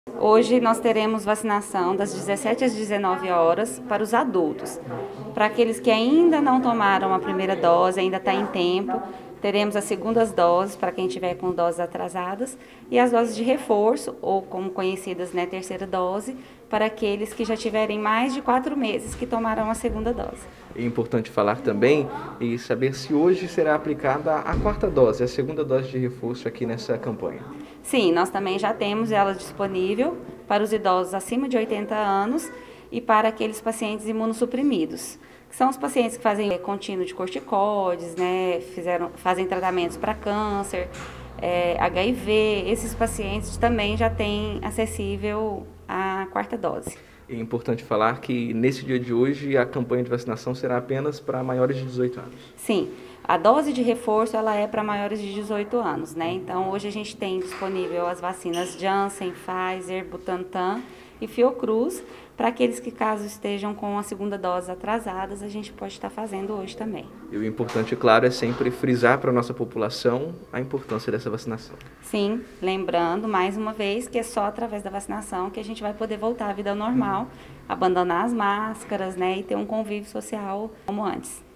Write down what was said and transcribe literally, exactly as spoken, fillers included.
Hoje nós teremos vacinação das dezessete às dezenove horas para os adultos. Para aqueles que ainda não tomaram a primeira dose, ainda está em tempo, teremos as segundas doses para quem tiver com doses atrasadas e as doses de reforço, ou como conhecidas, né, terceira dose, para aqueles que já tiverem mais de quatro meses que tomarão a segunda dose. É importante falar também e saber se hoje será aplicada a quarta dose, a segunda dose de reforço aqui nessa campanha. Sim, nós também já temos ela disponível para os idosos acima de oitenta anos e para aqueles pacientes imunossuprimidos, que são os pacientes que fazem contínuo de corticoides, né, fizeram, fazem tratamentos para câncer, é, H I V. Esses pacientes também já têm acessível a quarta dose. É importante falar que nesse dia de hoje a campanha de vacinação será apenas para maiores de dezoito anos. Sim, a dose de reforço ela é para maiores de dezoito anos, né? Então hoje a gente tem disponível as vacinas Janssen, Pfizer, Butantan e Fiocruz, para aqueles que caso estejam com a segunda dose atrasadas, a gente pode estar fazendo hoje também. E o importante, claro, é sempre frisar para a nossa população a importância dessa vacinação. Sim, lembrando mais uma vez que é só através da vacinação que a gente vai poder voltar à vida normal, abandonar as máscaras, né, e ter um convívio social como antes.